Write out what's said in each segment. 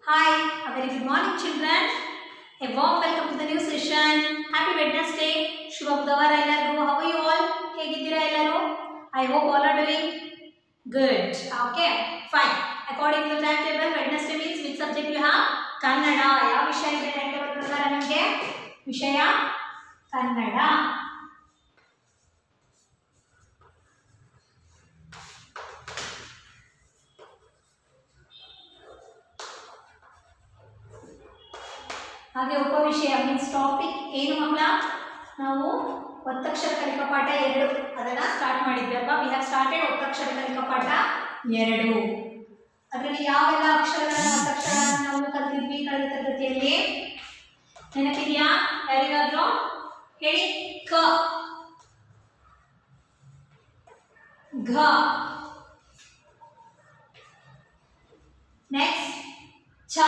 Hi, a very good morning children. A warm welcome to the new session. Happy Wednesday. Shubha Budavara ellaru. How are you all? Hegidira ellaru? I hope all are doing good. Okay, fine. According to the timetable, Wednesday means which subject you have? Kannada. ಯಾವ ವಿಷಯ ಇದೆ timetable ಪ್ರಕಾರ ನಿಮಗೆ? ವಿಷಯ ಕನ್ನಡ. ಹಾಗೆ ಉಪವಿಷಯ means topic ಏನು ಮಕ್ಕಳ ನಾವು ಒತ್ತಕ್ಷರ ಕಲಿಕಾ ಪಾಠ 2 ಅದನ್ನ ಸ್ಟಾರ್ಟ್ ಮಾಡಿದ್ವಿ ಅಲ್ವಾ. ವಿ ಹ್ಯಾವ್ ಸ್ಟಾರ್ಟೆಡ್ ಒತ್ತಕ್ಷರ ಕಲಿಕಾ ಪಾಠ 2. ಅದರಲ್ಲಿ ಯಾವೆಲ್ಲ ಅಕ್ಷರಗಳನ್ನ ಒತ್ತಕ್ಷರಗಳನ್ನ ನಾವು ಕಲಿತಿದ್ವಿ ಕಳೆದ ತರಗತಿಯಲ್ಲಿ ನೆನಪಿದೆಯಾ? ಯಾರಿಗಾದ್ರೂ ಹೇಳಿ. ಕ, ಘ, ನೆಕ್ಸ್ಟ್ ಛ,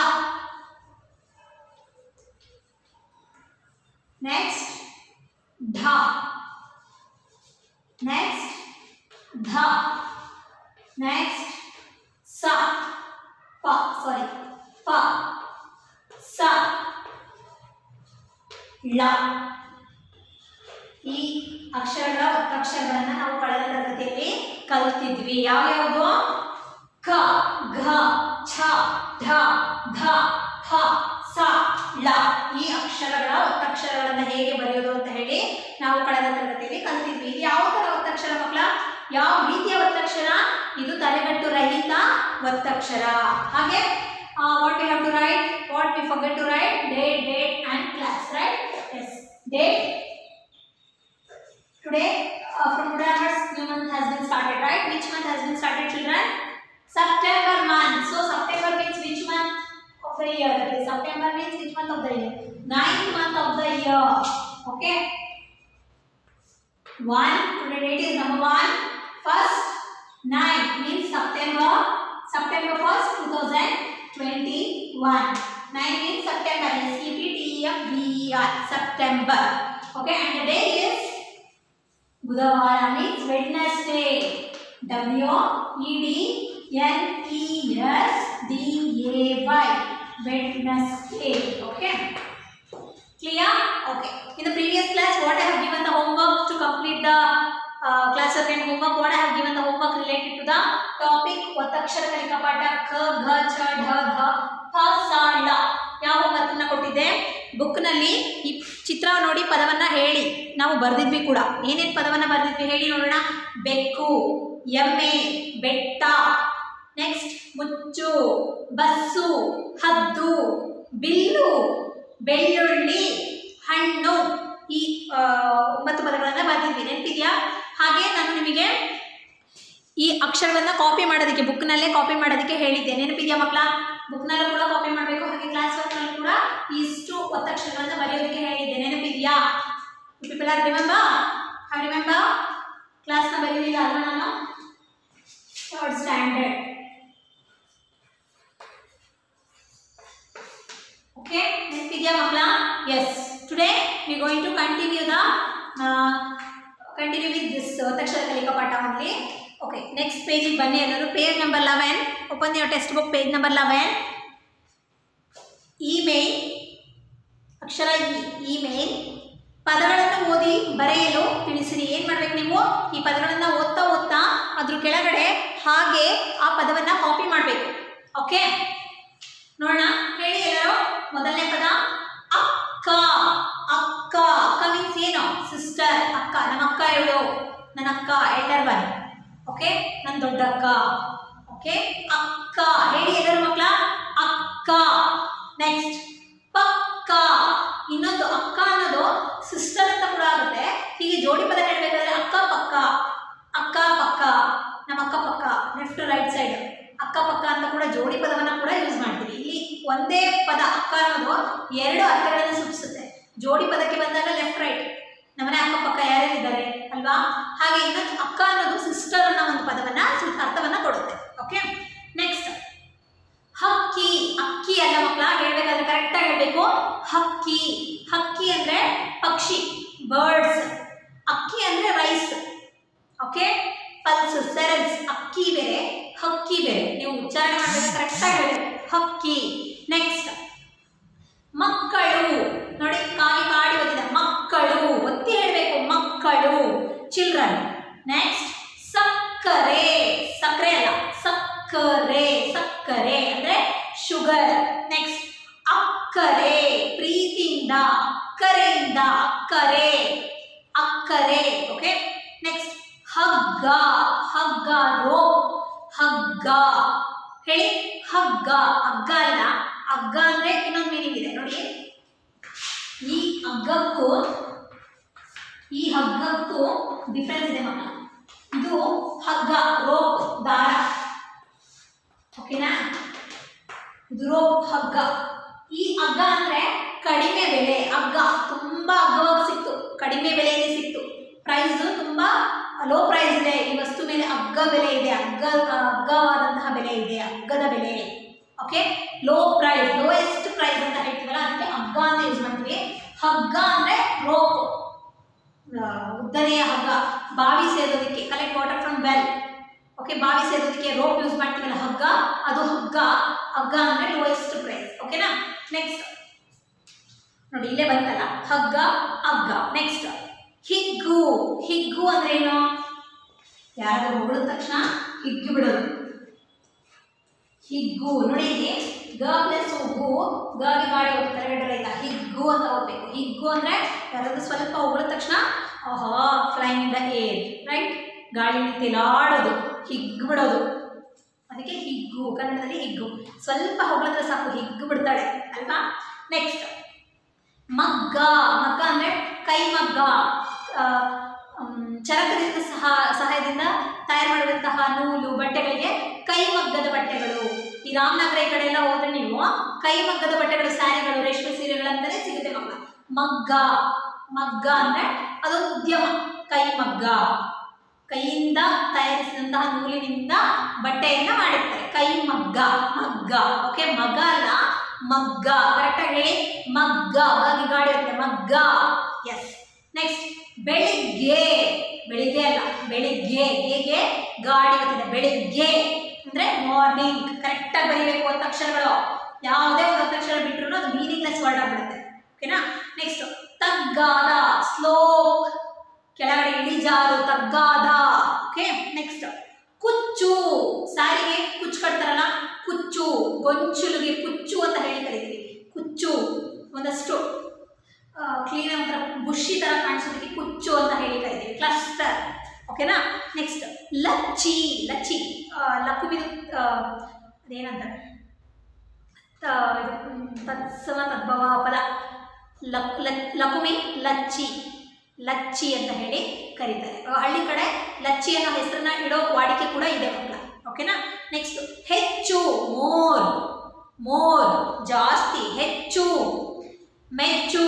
next dha, next dha, next sa, pa, sorry, pa, sa, la. ಈ ಅಕ್ಷರಗಳ ಒತ್ತಕ್ಷರಗಳನ್ನ ನಾವು ಕಳೆದ ತರಗತಿಯಲ್ಲಿ ಕಲಿತಿದ್ವಿ. ಯಾವ್ಯಾವುದು? ಕ, ಘ, ಛ, ಢ, ಧ, ಥ, ಸ, ಳ. ಈ ಅಕ್ಷರಗಳ ಒತ್ತಕ್ಷರಗಳನ್ನ ಹೇಗೆ ಬರೆಯೋದು ಅಂತ ಹೇಳಿ ನಾವು ಕಳೆದ ತರಗತಿಯಲ್ಲಿ ಕಲಿತಿದ್ವಿ. ಇದು ಯಾವ ತರ ಒತ್ತಕ್ಷರ ಮಕ್ಕಳ? ಯಾವ ರೀತಿಯ ಒತ್ತಕ್ಷರ? ಇದು ತಲೆಗಟ್ಟು ರಹಿತ ಒತ್ತಕ್ಷರ. ಹಾಗೆ what we have to write, what we forget to write, date and class, right? Yes, date. Today from today onwards new month has been started, right? Which month has been started, children? September month. So September means which month of the year? That is, September means which month of the year? 9th month of the year. Okay. 1. Today date is number 1. First 9 means September. September 1st, 2021. 9 means September. SEPTEMBER. September. Okay. And the day is Budavara means Wednesday. WEDNESDAY. Wednesday. Okay. Clear? Okay. In the previous class, what I have given the homework to complete the class second homework. What I have given the homework related to the topic ಒತ್ತಕ್ಷರ ಕಲಿಕಾ ಪಾಠ ಕ, ಘ, ಛ, ಢ, ಧ, ಥ, ಸ, ಳ. ಯಾವ homework ಅನ್ನ ಕೊಟ್ಟಿದ್ದೆ? ಬುಕ್ ನಲ್ಲಿ ಈ ಚಿತ್ರ ನೋಡಿ ಪದವನ್ನ ಹೇಳಿ. ನಾವು ಬರ್ದಿದ್ವಿ ಕೂಡ. ಏನೇನು ಪದವನ್ನ ಬರ್ದಿದ್ವಿ ಹೇಳಿ ನೋಡೋಣ. ಬೆಕ್ಕು, ಎಮ್ಮೆ, ಬೆಟ್ಟ, ನೆಕ್ಸ್ಟ್ ಮುಚ್ಚು, ಬಸ್ಸು, ಹದ್ದು, ಬಿಲ್ಲು, ಬೆಳ್ಳುಳ್ಳಿ, ಹಣ್ಣು. ಈ 9 ಪದಗಳನ್ನು ಬರ್ದಿದ್ವಿ. ನೆನಪಿದೆಯಾ? ಹಾಗೆ ನಾನು ನಿಮಗೆ ಈ ಅಕ್ಷರಗಳನ್ನ ಕಾಪಿ ಮಾಡೋದಕ್ಕೆ ಬುಕ್ನಲ್ಲೇ ಕಾಪಿ ಮಾಡೋದಕ್ಕೆ ಹೇಳಿದ್ದೆ. ನೆನಪಿದೆಯಾ ಮಕ್ಕಳ? ಬುಕ್ನಲ್ಲೂ ಕೂಡ ಕಾಪಿ ಮಾಡಬೇಕು. ಹಾಗೆ ಕ್ಲಾಸ್ ವರ್ಕ್ನಲ್ಲಿ ಕೂಡ ಇಷ್ಟು ಒತ್ತಕ್ಷರಗಳನ್ನ ಬರೆಯೋದಕ್ಕೆ ಹೇಳಿದ್ದೆ. ನೆನಪಿದೆಯಾ? People are remember? Have remember? ಕ್ಲಾಸ್ನ ಬರೀಲಿಲ್ಲ ಅಲ್ವಾ ನಾನು? Third standard. Okay, ನೆನಪಿದೆಯಾ ಮಕ್ಕಳ? Yes. Today we are going to continue with this ಒತ್ತಕ್ಷರ ಕಲಿಕಾ ಪಾಠ only. Okay, next page ಗೆ ಬನ್ನಿ ಎಲ್ಲರೂ. Page number 11. Open your text book, page number 11. ಇಮೇಲ್, ಅಕ್ಷರ ಇಮೇಲ್. ಪದಗಳನ್ನು ಓದಿ ಬರೆಯಲು ತಿಳಿಸಿರಿ. ಏನು ಮಾಡ್ಬೇಕು ನೀವು? ಈ ಪದಗಳನ್ನು ಓದ್ತಾ ಓದ್ತಾ ಅದ್ರ ಕೆಳಗಡೆ ಹಾಗೆ ಆ ಪದವನ್ನು ಕಾಪಿ ಮಾಡಬೇಕು. ಓಕೆ, ನೋಡೋಣ. ಹೇಳಿ ಎಲ್ಲರೂ. ಮೊದಲನೇ ಪದ ಅಕ್ಕ. ಅಕ್ಕ. ಅಕ್ಕ ಮೀನ್ಸ್ ಏನು? ಸಿಸ್ಟರ್. ಅಕ್ಕ. ನಮ್ಮ ಅಕ್ಕ ಇವಳು. ನನ್ನ ಅಕ್ಕ ಎಲ್ಡರ್ ಒನ್. ಓಕೆ, ನನ್ನ ದೊಡ್ಡ ಅಕ್ಕ. ಓಕೆ, ಅಕ್ಕ. ಹೇಳಿ ಎಲ್ಲರೂ ಮಕ್ಕಳ. ಅಕ್ಕ. ನೆಕ್ಸ್ಟ್ ಪಕ್ಕ. ಇನ್ನೊಂದು ಅಕ್ಕ ಅನ್ನೋದು ಸಿಸ್ಟರ್ ಅಂತ ಕೂಡ ಆಗುತ್ತೆ. ಹೀಗೆ ಜೋಡಿ ಪದ ಹೇಳಬೇಕಾದ್ರೆ ಅಕ್ಕ ಪಕ್ಕ, ಅಕ್ಕ ಪಕ್ಕ, ನಮ್ಮ ಅಕ್ಕ ಪಕ್ಕ, ಲೆಫ್ಟ್ ಟು ರೈಟ್ ಸೈಡ್, ಅಕ್ಕ ಪಕ್ಕ ಅಂತ ಕೂಡ ಜೋಡಿ ಪದವನ್ನು ಕೂಡ ಯೂಸ್ ಮಾಡ್ತೀವಿ. ಇಲ್ಲಿ ಒಂದೇ ಪದ ಅಕ್ಕ ಅನ್ನೋದು 2 ಅರ್ಥಗಳನ್ನು ಸೂಚಿಸುತ್ತೆ. ಜೋಡಿ ಪದಕ್ಕೆ ಬಂದಾಗ ಲೆಫ್ಟ್ ರೈಟ್, ನಮ್ಮನೆ ಅಕ್ಕಪಕ್ಕ ಯಾರ್ಯಾರಿದ್ದಾರೆ ಅಲ್ವಾ. ಹಾಗೆ ಇನ್ನೊಂದು ಅಕ್ಕ ಅನ್ನೋದು ಸಿಸ್ಟರ್ ಅನ್ನೋ ಒಂದು ಪದವನ್ನ ಅರ್ಥವನ್ನ ಕೊಡುತ್ತೆ. ಓಕೆ, ನೆಕ್ಸ್ಟ್ ಹಕ್ಕಿ. ಅಕ್ಕಿ ಅಲ್ಲ ಮಕ್ಕಳ, ಹೇಳ್ಬೇಕಾದ್ರೆ ಕರೆಕ್ಟಾಗಿ ಹೇಳ್ಬೇಕು. ಹಕ್ಕಿ. ಹಕ್ಕಿ ಅಂದ್ರೆ ಪಕ್ಷಿ, ಬರ್ಡ್ಸ್. ಅಕ್ಕಿ ಅಂದ್ರೆ ರೈಸ್. Okay, pulse, ಸೆರೆಲ್ಸ್. ಅಕ್ಕಿ ಬೇರೆ, ಹಕ್ಕಿ ಬೇರೆ. ನೀವು ಉಚ್ಚಾರಣೆ ಮಾಡಬೇಕು, ಕರೆಕ್ಟಾಗಿ ಹೇಳಬೇಕು. ಹಕ್ಕಿ. ನೆಕ್ಸ್ಟ್ ಹಗ್ಗ, ಹಗ್ಗ ಅಲ್ಲ, ಹಗ್ಗ ಅಂದ್ರೆ ಇನ್ನೊಂದು ಮೀನಿಂಗ್ ಇದೆ ನೋಡಿ. ಈ ಹಗ್ಗಕ್ಕೂ ಡಿಫರೆನ್ಸ್ ಇದೆ ಮಕ್ಕಳ. ಇದು ಹಗ್ಗ, ರೋಪ್, ದಾರ, ಓಕೆನಾ? ಇದು ರೋಪ್, ಹಗ್ಗ. ಈ ಹಗ್ಗ ಅಂದ್ರೆ ಕಡಿಮೆ ಬೆಲೆ. ಹಗ್ಗ ತುಂಬಾ ಅಗ್ಗವಾಗಿ ಸಿಕ್ತು, ಕಡಿಮೆ ಬೆಲೆಯಲ್ಲಿ ಸಿಕ್ತು. ಪ್ರೈಸ್ ತುಂಬಾ ಲೋ ಪ್ರೈಸ್ ಇದೆ, ಈ ವಸ್ತು ಮೇಲೆ ಹಗ್ಗ ಬೆಲೆ ಇದೆ, ಅಗ್ಗವಾದಂತಹ ಬೆಲೆ ಇದೆ, ಹಗ್ಗದ ಬೆಲೆ. Okay, low price, lowest price ಅಂತ ಹೇಳ್ತೀವಲ್ಲ, ಅದಕ್ಕೆ ಹಗ್ಗ ಅಂತ ಯೂಸ್ ಮಾಡ್ತೀವಿ. ಹಗ್ಗ ಅಂದ್ರೆ ರೋಪ್, ಉದ್ದನೆಯ ಹಗ್ಗ. ಬಾವಿ ಸೇದೋದಕ್ಕೆ, collect water from well. Okay, ಬಾವಿ ಸೇದೋದಕ್ಕೆ ರೋಪ್ ಯೂಸ್ ಮಾಡ್ತೀವಲ್ಲ, ಹಗ್ಗ, ಅದು ಹಗ್ಗ. ಹಗ್ಗ ಅಂದ್ರೆ ಲೋಯೆಸ್ಟ್ ಪ್ರೈಸ್. ಓಕೆನಾ? ನೆಕ್ಸ್ಟ್ ನೋಡಿ, ಇಲ್ಲೇ ಬಂತಲ್ಲ ಹಗ್ಗ, ಹಗ್ಗ. ನೆಕ್ಸ್ಟ್ ಹಿಗ್ಗು. ಹಿಗ್ಗು ಅಂದ್ರೆ ಏನು? ಯಾರಾದ್ರೂ ಹೊಗಳಿದ ತಕ್ಷಣ ಹಿಗ್ಗಿ ಬಿಡೋದು. ಹಿಗ್ಗು ನೋಡಿ, ಇಲ್ಲಿ ಗ ಪ್ಲಸ್ ಗು, ಗಾಗಿ ಗಾಳಿ ಹೋಗ್ತಾರೆ, ಇಲ್ಲ ಹಿಗ್ಗು ಅಂತ ಹೋಗ್ಬೇಕು. ಹಿಗ್ಗು ಅಂದ್ರೆ ಯಾರಾದ್ರೂ ಸ್ವಲ್ಪ ಹೊಗಳಿದ ತಕ್ಷಣ flying in the air, right? ಗಾಳಿ ತೇಲಾಡೋದು, ಹಿಗ್ಗು ಬಿಡೋದು, ಅದಕ್ಕೆ ಹಿಗ್ಗು. ಕನ್ನಡದಲ್ಲಿ ಹಿಗ್ಗು. ಸ್ವಲ್ಪ ಹೊಗಳಿದ್ರೆ ಸಾಕು, ಹಿಗ್ಗು ಬಿಡ್ತಾಳೆ ಅಲ್ವಾ? ನೆಕ್ಸ್ಟ್ ಮಗ್ಗ. ಮಗ್ಗ ಅಂದ್ರೆ ಕೈ ಮಗ್ಗ, ಚರಕದಿಂದ ಸಹಾಯದಿಂದ ತಯಾರು ಮಾಡಿದಂತಹ ನೂಲು ಬಟ್ಟೆಗಳಿಗೆ ಕೈ ಮಗ್ಗದ ಬಟ್ಟೆಗಳು. ಈ ರಾಮನಗರ ಈ ಕಡೆ ಎಲ್ಲ ಹೋದ್ರೆ ನೀವು ಕೈ ಮಗ್ಗದ ಬಟ್ಟೆಗಳು, ಸ್ಯಾರಿಗಳು, ರೇಷ್ಮೆ ಸೀರೆಗಳಂತಾನೆ ಸಿಗುತ್ತೆ ಮಕ್ಕಳ. ಮಗ್ಗ, ಮಗ್ಗ ಅಂದ್ರೆ ಅದೊಂದು ಉದ್ಯಮ. ಕೈ ಮಗ್ಗ, ಕೈಯಿಂದ ತಯಾರಿಸಿದಂತಹ ನೂಲಿನಿಂದ ಬಟ್ಟೆಯನ್ನ ಮಾಡಿರ್ತಾರೆ. ಕೈ ಮಗ್ಗ, ಮಗ್ಗ. ಓಕೆ, ಮಗ ಅಲ್ಲ, ಮಗ್ಗ. ಕರೆಕ್ಟಾಗಿ ಹೇಳಿ, ಮಗ್ಗ. ಗಾಗಿ ಗಾಡಿ ಇರುತ್ತೆ, ಮಗ್ಗ. ಎಸ್. ನೆಕ್ಸ್ಟ್ ಬೆಳಿಗ್ಗೆ. ಬೆಳಿಗ್ಗೆ ಅಲ್ಲ, ಬೆಳಿಗ್ಗೆ. ಹೇಗೆ ಗಾಡಿ ಬರ್ತಿದೆ, ಬೆಳಿಗ್ಗೆ ಅಂದ್ರೆ ಮಾರ್ನಿಂಗ್. ಕರೆಕ್ಟಾಗಿ ಬರೀಬೇಕು ಅಂತ ಅಕ್ಷರಗಳು. ಯಾವುದೇ ಒಂದು ಅಕ್ಷರ ಬಿಟ್ಟರು ಅದು ಮೀನಿಂಗ್ಲೆಸ್ ವರ್ಡ್ ಆಗ್ಬಿಡುತ್ತೆ. ಓಕೆನಾ? ನೆಕ್ಸ್ಟ್ ತಗ್ಗಾದ, ಸ್ಲೋಪ್, ಕೆಳಗಡೆ ಇಳಿಜಾರು, ತಗ್ಗಾದ. ಓಕೆ, ನೆಕ್ಸ್ಟ್ ಕುಚ್ಚು. ಸಾರಿಗೆ ಕುಚ್ಚು ಕಟ್ತಾರಲ್ಲ, ಕುಚ್ಚು. ಗೊಂಚುಲಿಗೆ ಕುಚ್ಚು ಅಂತ ಹೇಳಿ ಕರಿತೀವಿ. ಕುಚ್ಚು ಒಂದಷ್ಟು ಕ್ಲೀನ್ ಒಂಥರ ಬುಷಿ ತರ ಕಾಣಿಸೋದಕ್ಕೆ ಕುಚ್ಚು ಅಂತ ಹೇಳಿ ಕರಿತೀವಿ. ಕ್ಲಸ್ಟರ್. ಓಕೆನಾ? ನೆಕ್ಸ್ಟ್ ಲಚ್ಚಿ. ಲಚ್ಚಿ ಲಕುಮಿ, ಅದೇನಂತಾರೆ, ತತ್ಸಮ ತದ್ಭವ ಪದ. ಲಕುಮಿ, ಲಚ್ಚಿ. ಲಚ್ಚಿ ಅಂತ ಹೇಳಿ ಕರೀತಾರೆ. ಹಳ್ಳಿ ಕಡೆ ಲಚ್ಚಿ ಅನ್ನೋ ಹೆಸರನ್ನ ಇಡೋ ವಾಡಿಕೆ ಕೂಡ ಇದೆ ಮಕ್ಕಳ. ಓಕೆನಾ? ನೆಕ್ಸ್ಟ್ ಹೆಚ್ಚು. ಮೋರ್. ಮೋರ್ ಜಾಸ್ತಿ, ಹೆಚ್ಚು. ಮೆಚ್ಚು.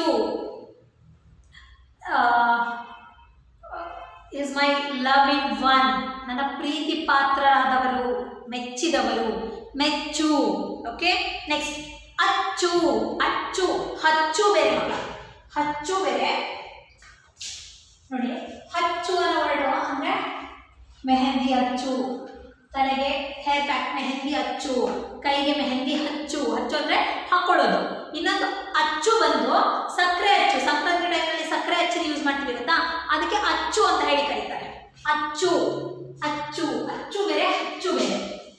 ಇಸ್ ಮೈ ಲವಿಂಗ್ ಒನ್, ನನ್ನ ಪ್ರೀತಿ ಪಾತ್ರರಾದವರು, ಮೆಚ್ಚಿದವರು. ಮೆಚ್ಚು. ಓಕೆ, ನೆಕ್ಸ್ಟ್ ಅಚ್ಚು. ಅಚ್ಚು, ಹಚ್ಚು ಬೇರೆ ಮಕ್ಕಳ. ಹಚ್ಚು ಬೇರೆ ನೋಡಿ. ಹಚ್ಚು ಅನ್ನೋ ವರ್ಡ್ ಅಂದ್ರೆ ಮೆಹಂದಿ ಹಚ್ಚು, ತಲೆಗೆ ಹೇರ್ ಪ್ಯಾಕ್ ಮೆಹಂದಿ ಹಚ್ಚು, ಕೈಗೆ ಮೆಹಂದಿ ಹಚ್ಚು. ಹಚ್ಚು ಅಂದ್ರೆ ಹಾಕೊಳ್ಳೋದು. ಇನ್ನೊಂದು ಅಚ್ಚು ಬಂದು ಸಕ್ಕರೆ ಅಚ್ಚು. ಸಂಕ್ರಾಂತಿ ಟೈಮಲ್ಲಿ ಸಕ್ಕರೆ ಅಚ್ಚು ಯೂಸ್ ಮಾಡ್ತೀವಿ ಗೊತ್ತಾ, ಅದಕ್ಕೆ ಅಚ್ಚು ಅಂತ ಹೇಳಿ ಕರೀತಾರೆ. ಅಚ್ಚು, ಅಚ್ಚು. ಅಚ್ಚು ಬೇರೆ, ಹಚ್ಚು ಬೇರೆ.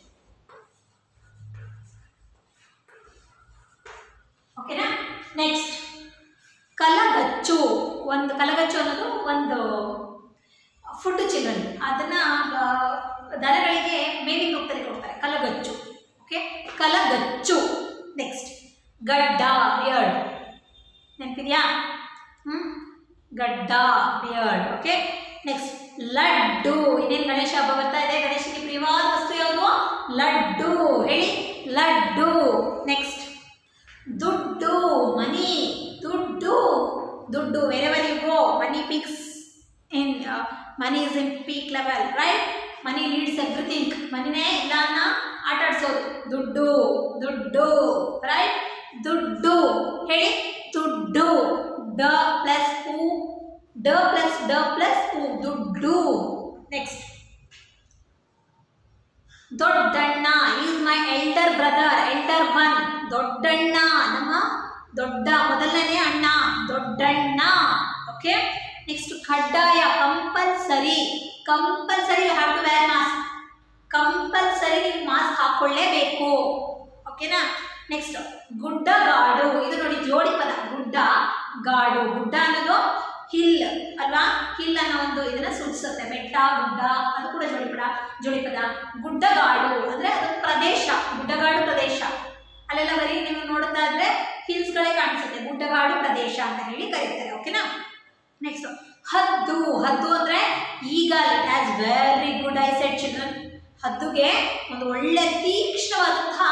ಓಕೆನಾ? ನೆಕ್ಸ್ಟ್ ಕಲಗಚ್ಚು. ಒಂದು ಕಲಗಚ್ಚು ಅನ್ನೋದು ಒಂದು ಫುಡ್ ಚಿಲ್ಡ್ರನ್, ಅದನ್ನ ದನಗಳಿಗೆ ಮೇವಿಗೆ ಹೋಗ್ತಾರೆ ಕೊಡ್ತಾರೆ. ಕಲಗಚ್ಚು. ಓಕೆ, ಕಲಗಚ್ಚು. ನೆಕ್ಸ್ಟ್ ಗಡ್ಡ, ಬಿಯರ್ಡ್. ನೆನಪಿದ್ಯಾ? ಗಡ್ಡ, ಬಿಯರ್ಡ್. Okay, next laddu. ಇನ್ನೇನು ಗಣೇಶ ಹಬ್ಬ ಬರ್ತಾ ಇದೆ, ಗಣೇಶನಿಗೆ ಪ್ರಿಯವಾದ ವಸ್ತು ಯಾವುದು? ಲಡ್ಡು. ಹೇಳಿ, ಲಡ್ಡು. ನೆಕ್ಸ್ಟ್ ದುಡ್ಡು, ಮನಿ. ದುಡ್ಡು, ದುಡ್ಡು. Wherever you go, money peaks in, money is in peak level, right? Money leads everything. ಮನಿನೇ ಇಲ್ಲ ಅನ್ನ ಆಟಾಡ್ಸೋದು. ದುಡ್ಡು, ದುಡ್ಡು, ರೈಟ್? ದುಡ್ಡು. ಹೇಳಿ, ದುಡ್ಡು. ಡ ಪ್ಲಸ್ ಉ, ಡ ಪ್ಲಸ್ ಡ ಪ್ಲಸ್ ಉ, ದುಡ್ಡು. ನೆಕ್ಸ್ಟ್ ದೊಡ್ಡಣ್ಣ. Is my elder brother, elder one. ದೊಡ್ಡಣ್ಣ, ನಮ್ಮ ದೊಡ್ಡ ಮೊದಲನೇ ಅಣ್ಣ, ದೊಡ್ಡಣ್ಣ. ಓಕೆ, ನೆಕ್ಸ್ಟ್ ಕಡ್ಡಾಯ, compulsory. Compulsory you have to wear mask. Compulsory ನೀವು ಮಾಸ್ಕ್ ಹಾಕೊಳ್ಳೇಬೇಕು. ಓಕೆನಾ? ನೆಕ್ಸ್ಟ್ ಗುಡ್ಡಗಾಡು. ಇದು ನೋಡಿ ಜೋಡಿ ಪದ, ಗುಡ್ಡ ಗಾಡು. ಗುಡ್ಡ ಅನ್ನೋದು ಹಿಲ್ ಅಲ್ವಾ, ಹಿಲ್ ಅನ್ನೋ ಒಂದು ಇದನ್ನ ಸೂಚಿಸುತ್ತೆ. ಬೆಟ್ಟ, ಗುಡ್ಡ, ಅದು ಕೂಡ ಜೋಡಿಪದ. ಗುಡ್ಡಗಾಡು ಅಂದ್ರೆ ಅದು ಪ್ರದೇಶ, ಗುಡ್ಡಗಾಡು ಪ್ರದೇಶ. ಅಲ್ಲೆಲ್ಲ ಬರೀ ನೀವು ನೋಡ್ತಾ ಇದ್ರೆ ಹಿಲ್ಸ್ಗಳೇ ಕಾಣಿಸುತ್ತೆ, ಗುಡ್ಡಗಾಡು ಪ್ರದೇಶ ಅಂತ ಹೇಳಿ ಕರೀತಾರೆ. ಓಕೆನಾ. ನೆಕ್ಸ್ಟ್ ಹದ್ದು. ಹದ್ದು ಅಂದ್ರೆ eagle. It has very good eyesight children. ಹದ್ದುಗೆ ಒಂದು ಒಳ್ಳೆ ತೀಕ್ಷ್ಣವಾದಂತಹ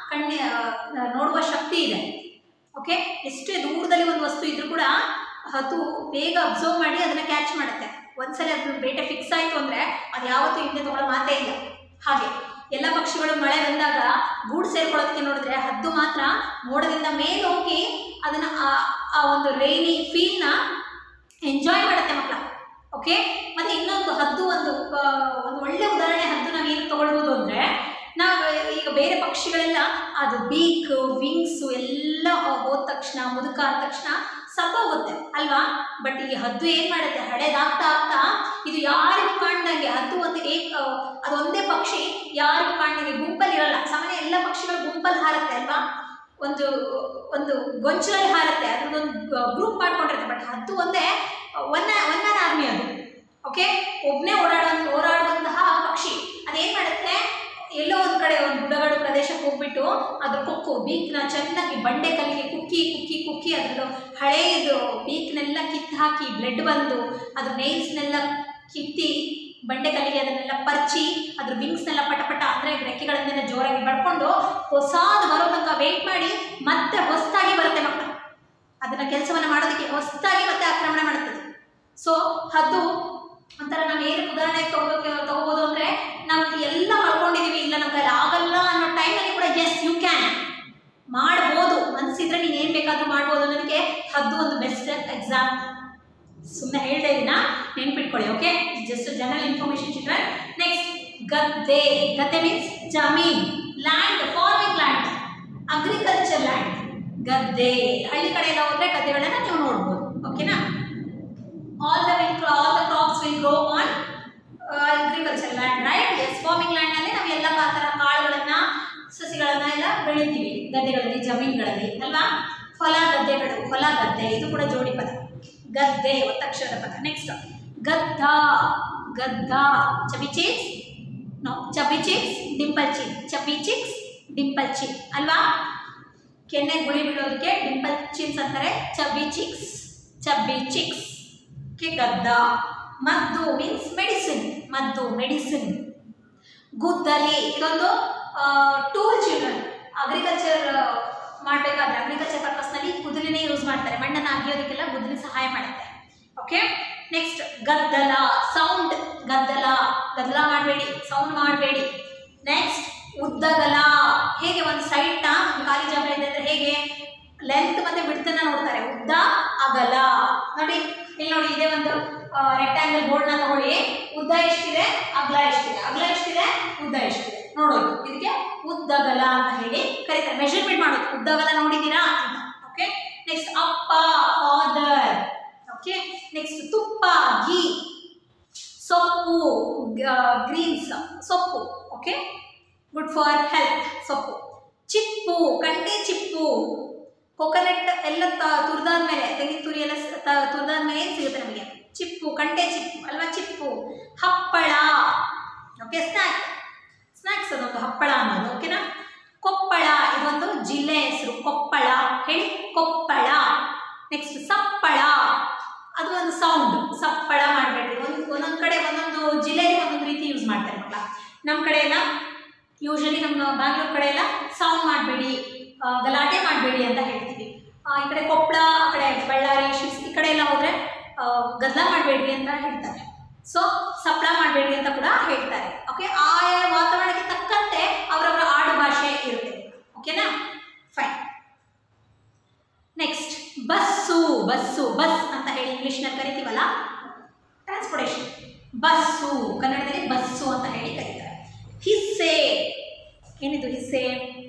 ನೋಡುವ ಶಕ್ತಿ ಇದೆ. ಓಕೆ, ಎಷ್ಟೇ ದೂರದಲ್ಲಿ ಒಂದು ವಸ್ತು ಇದ್ರೂ ಕೂಡ ಹದ್ದು ಬೇಗ ಅಬ್ಸರ್ವ್ ಮಾಡಿ ಅದನ್ನ ಕ್ಯಾಚ್ ಮಾಡುತ್ತೆ. ಒಂದ್ಸಲ ಅದ್ರ ಬೇಟೆ ಫಿಕ್ಸ್ ಆಯಿತು ಅಂದ್ರೆ ಅದು ಯಾವತ್ತೂ ಹಿಂದೆ ತಗೊಳ್ಳೋ ಮಾತೇ ಇಲ್ಲ. ಹಾಗೆ ಎಲ್ಲ ಪಕ್ಷಿಗಳು ಮಳೆ ಬಂದಾಗ ಗೂಡು ಸೇರ್ಕೊಳ್ಳೋದಕ್ಕೆ ನೋಡಿದ್ರೆ ಹದ್ದು ಮಾತ್ರ ಮೋಡದಿಂದ ಮೇಲೆ ಹೋಗಿ ಅದನ್ನ ಆ ಒಂದು ರೈನಿ ಫೀಲ್ನ ಎಂಜಾಯ್ ಮಾಡುತ್ತೆ ಮಕ್ಕಳ. ಓಕೆ, ಮತ್ತೆ ಇನ್ನೊಂದು ಹದ್ದು ಒಂದು ಒಳ್ಳೆ ಉದಾಹರಣೆ ಹದ್ದು ನಾವು ಏನು ತಗೊಳ್ಬೋದು ಅಂದರೆ, ನಾವು ಈಗ ಬೇರೆ ಪಕ್ಷಿಗಳೆಲ್ಲ ಅದು ಬೀಕ್ ವಿಂಗ್ಸು ಎಲ್ಲ ಹೋದ ತಕ್ಷಣ ಮುದುಕ ಆದ ತಕ್ಷಣ ಸತ್ತೋಗುತ್ತೆ ಅಲ್ವಾ. ಬಟ್ ಈ ಹದ್ದು ಏನು ಮಾಡುತ್ತೆ, ಹಳೇದಾಗ್ತಾ ಆಗ್ತಾ ಇದು ಯಾರಿಗೂ ಕಾಣ್ದಂಗೆ, ಹದ್ದು ಅದೊಂದೇ ಪಕ್ಷಿ ಯಾರಿಗೂ ಕಾಣ್ದಂಗೆ ಗುಂಪಲ್ಲಿ ಇರಲ್ಲ. ಸಾಮಾನ್ಯ ಎಲ್ಲ ಪಕ್ಷಿಗಳು ಗುಂಪಲ್ಲಿ ಹಾರುತ್ತೆ ಅಲ್ವಾ, ಒಂದು ಗೊಂಚಲಲ್ಲಿ ಹಾರುತ್ತೆ, ಅದ್ರದ್ದೊಂದು ಗ್ರೂಪ್ ಮಾಡ್ಕೊಂಡಿರುತ್ತೆ. ಬಟ್ ಹದ್ದು ಒಂದೇ ಒನ್ ಮ್ಯಾನ್ ಆರ್ಮಿ ಅದು. ಓಕೆ, ಒಬ್ಬನೇ ಓಡಾಡುವಂತಹ ಪಕ್ಷಿ. ಅದೇನು ಮಾಡುತ್ತೆ, ಎಲ್ಲೋ ಒಂದು ಕಡೆ ಒಂದು ಗುಡ್ಡಗಾಡು ಪ್ರದೇಶಕ್ಕೆ ಹೋಗ್ಬಿಟ್ಟು ಅದ್ರ ಕೊಕ್ಕು ಬೀಕ್ನ ಚೆನ್ನಾಗಿ ಬಂಡೆ ಕಲ್ಲಿಗೆ ಕುಕ್ಕಿ ಅದ್ರದ್ದು ಹಳೆಯದು ಬೀಕ್ನೆಲ್ಲ ಕಿತ್ತು ಹಾಕಿ ಬ್ಲಡ್ ಬಂದು ಅದ್ರ ನೈಲ್ಸ್ನೆಲ್ಲ ಕಿತ್ತಿ ಬಂಡೆ ಕಲ್ಲಿಗೆ ಅದನ್ನೆಲ್ಲ ಪರ್ಚಿ ಅದ್ರ ವಿಂಗ್ಸ್ನೆಲ್ಲ ಪಟಪಟ ಅಂದರೆ ರೆಕ್ಕೆಗಳನ್ನೆಲ್ಲ ಜೋರಾಗಿ ಬಡ್ಕೊಂಡು ಹೊಸಾದು ಬರೋ ತನಕ ವೆಯ್ಟ್ ಮಾಡಿ ಮತ್ತೆ ಹೊಸದಾಗಿ ಬರುತ್ತೆ ಮಕ್ಕಳು. ಅದನ್ನ ಕೆಲಸವನ್ನು ಮಾಡೋದಕ್ಕೆ ಹೊಸದಾಗಿ ಮತ್ತೆ ಆಕ್ರಮಣ ಮಾಡುತ್ತದೆ. ಸೊ ಹದ್ದು ಒಂಥರ ನಾವು ಏನು ಉದಾಹರಣೆ ತಗೋಬೋದು ಅಂದರೆ, ನಾವು ಎಲ್ಲ ಮಾಡ್ಕೊಂಡಿದ್ದೀವಿ, ಇಲ್ಲ ನಮ್ಮ ಕೈಲಿ ಆಗಲ್ಲ ಅನ್ನೋ ಟೈಮಲ್ಲಿ ಕೂಡ ಎಸ್ ಯು ಕ್ಯಾನ್ ಮಾಡ್ಬೋದು, ಮನಸ್ಸಿದ್ರೆ ನೀನು ಏನು ಬೇಕಾದರೂ ಮಾಡ್ಬೋದು ಅನ್ನೋದಕ್ಕೆ ಹದ್ದು ಒಂದು ಬೆಸ್ಟ್ ಎಕ್ಸಾಂಪಲ್. ಸುಮ್ಮನೆ ಹೇಳ್ತಾ ಇದೀನ, ನೆನ್ಪಿಟ್ಕೊಳ್ಳಿ. Okay, just general information children. Next ಗದ್ದೆ. ಗದ್ದೆ ಮೀನ್ಸ್ ಜಮೀನ್, land, farming land, agriculture land. ಗದ್ದೆ ಹಳ್ಳಿ ಕಡೆ ಎಲ್ಲ ಹೋದ್ರೆ ಗದ್ದೆಗಳನ್ನ ನೀವು ನೋಡ್ಬೋದು. ಓಕೆನಾ. all the crops will grow on agriculture land, right? Yes, farming land ನಲ್ಲಿ ನಾವು ಎಲ್ಲ ತರ ಕಾಳುಗಳನ್ನ ಸಸಿಗಳನ್ನ ಎಲ್ಲ ಬೆಳಿತೀವಿ ಗದ್ದೆಗಳಲ್ಲಿ, ಜಮೀನುಗಳಲ್ಲಿ ಅಲ್ವಾ. ಹೊಲ ಗದ್ದೆ ಇದು ಕೂಡ ಜೋಡಿ ಪದ. ಗದ್ದೆ ಒತ್ತಕ್ಷರದ ಪದ. ನೆಕ್ಸ್ಟ್ ಗದ್ದ. Chubby cheeks, no chubby cheeks, dimple cheek. Chubby cheeks, dimple cheek ಅಲ್ವಾ. ಕೆನ್ನೆ ಗುಳಿ ಬೀಳೋದಕ್ಕೆ ಡಿಂಪಲ್ ಚಿನ್ಸ್ ಅಂತಾರೆ, ಚಬಿ ಚಿಕ್ಸ್. ಗದ್ದ. ಮದ್ದು ಮೀನ್ಸ್ ಮೆಡಿಸಿನ್, ಮೆಡಿಸಿನ್. ಗುದ್ದಲಿ ಇದೊಂದು ಟೂಲ್ ಚಿಲ್ಡ್ರನ್. ಅಗ್ರಿಕಲ್ಚರ್ ಮಾಡಬೇಕಾದ್ರೆ ಅಗ್ರಿಕಲ್ಚರ್ ಪರ್ಪಸ್ನಲ್ಲಿ ಗುದ್ದಲಿನೇ ಯೂಸ್ ಮಾಡ್ತಾರೆ. ಮಣ್ಣನ್ನು ಅಗಿಯೋದಕ್ಕೆಲ್ಲ ಗುದ್ದಲಿ ಸಹಾಯ ಮಾಡುತ್ತೆ. ಓಕೆ. ನೆಕ್ಸ್ಟ್ ಗದ್ದಲ. ಸೌಂಡ್. ಗದ್ದಲ ಮಾಡಬೇಡಿ, ಸೌಂಡ್ ಮಾಡಬೇಡಿ. ನೆಕ್ಸ್ಟ್ ಉದ್ದಗಲ. ಹೇಗೆ ಒಂದು ಸೈಡ್ನ ಒಂದು ಖಾಲಿ ಜಾಗ ಇದೆ ಅಂದರೆ ಹೇಗೆ ಲೆಂತ್ ಮತ್ತೆ ಬಿಡ್ತನ್ನ ನೋಡ್ತಾರೆ, ಉದ್ದ ಅಗಲ. ನೋಡಿ ಇಲ್ಲಿ ನೋಡಿ, ಇದೇ ಒಂದು ರೆಕ್ಟ್ಯಾಂಗಲ್ ಬೋರ್ಡ್ನ ತಗೊಳ್ಳಿ. ಉದ್ದ ಎಷ್ಟಿದೆ, ಅಗಲ ಎಷ್ಟಿದೆ, ಉದ್ದ ಎಷ್ಟಿದೆ ನೋಡೋದು. ಇದಕ್ಕೆ ಉದ್ದಗಲ ಅಂತ ಹೇಳಿ ಕರೀತಾರೆ. ಮೆಷರ್ಮೆಂಟ್ ಮಾಡೋದು, ಉದ್ದಗಲ ನೋಡಿದ್ದೀರಾ ಅಂತ. ಓಕೆ. ನೆಕ್ಸ್ಟ್ ಅಪ್ಪ, ಫಾದರ್. ಓಕೆ. ನೆಕ್ಸ್ಟ್ ತುಪ್ಪ, ಘೀ. ಸೊಪ್ಪು, ಗ್ರೀನ್ಸ್, ಸೊಪ್ಪು. ಓಕೆ, ಗುಡ್ ಫಾರ್ ಹೆಲ್ತ್ ಸೊಪ್ಪು. ಚಿಪ್ಪು, ಕಂಟೆ ಚಿಪ್ಪು. ಕೊಕೊನಟ್ ಎಲ್ಲ ತುರಿದಾದ್ಮೇಲೆ, ತೆಂಗಿನ ತುರಿ ಎಲ್ಲ ತುರಿದಾದ್ಮೇಲೆ ಏನು ಸಿಗುತ್ತೆ ನಮಗೆ, ಚಿಪ್ಪು, ಕಂಟೆ ಚಿಪ್ಪು ಅಲ್ವಾ, ಚಿಪ್ಪು. ಹಪ್ಪಳ. ಓಕೆ, ಸ್ನ್ಯಾಕ್ಸ್ ಅದೊಂದು ಹಪ್ಪಳ ಅನ್ನೋದು. ಓಕೆನಾ. ಕೊಪ್ಪಳ, ಇದೊಂದು ಜಿಲ್ಲೆ ಹೆಸರು, ಕೊಪ್ಪಳ. ಹೇಳಿ, ಕೊಪ್ಪಳ. ನೆಕ್ಸ್ಟ್ ಸಪ್ಪಳ, ಅದು ಒಂದು ಸೌಂಡ್. ಸಪ್ಪಳ ಮಾಡಬೇಡ್ರಿ. ಒಂದೊಂದು ಕಡೆ ಒಂದೊಂದು ಜಿಲ್ಲೆಗೆ ಒಂದೊಂದು ರೀತಿ ಯೂಸ್ ಮಾಡ್ತಾರೆ ಮಕ್ಕಳ. ನಮ್ಮ ಕಡೆ ಎಲ್ಲ ಯೂಶಲಿ ನಮ್ಮ ಬ್ಯಾಂಗ್ಳೂರ್ ಕಡೆ ಎಲ್ಲ ಸೌಂಡ್ ಮಾಡಬೇಡಿ, ಗಲಾಟೆ ಮಾಡಬೇಡಿ ಅಂತ ಹೇಳ್ತೀವಿ. ಈ ಕಡೆ ಕೊಪ್ಪಳ, ಆ ಕಡೆ ಬಳ್ಳಾರಿ, ಈ ಕಡೆ ಎಲ್ಲ ಹೋದರೆ ಗದ್ದಲ ಮಾಡಬೇಡ್ರಿ ಅಂತ ಹೇಳ್ತಾರೆ. ಸೊ ಸಪ್ಪಳ ಮಾಡಬೇಡ್ರಿ ಅಂತ ಕೂಡ ಹೇಳ್ತಾರೆ. ಓಕೆ. ಆಯಾ ವಾತಾವರಣಕ್ಕೆ ತಕ್ಕಂತೆ ಅವರವರ ಆಡು ಭಾಷೆ ಇರುತ್ತೆ. ಓಕೆನಾ. ಫೈನ್. ನೆಕ್ಸ್ಟ್ ಬಸ್ ಅಂತ ಹೇಳಿ ಇಂಗ್ಲೀಷ್ನಲ್ಲಿ ಕರಿತೀವಲ್ಲ, ಟ್ರಾನ್ಸ್ಪೋರ್ಟೇಷನ್. ಬಸ್ಸು ಕನ್ನಡದಲ್ಲಿ ಬಸ್ಸು ಅಂತ ಹೇಳಿ ಕರೀತಾರೆ. ಹಿಸ್ಸೆ. ಏನಿದು ಹಿಸ್ಸೆ?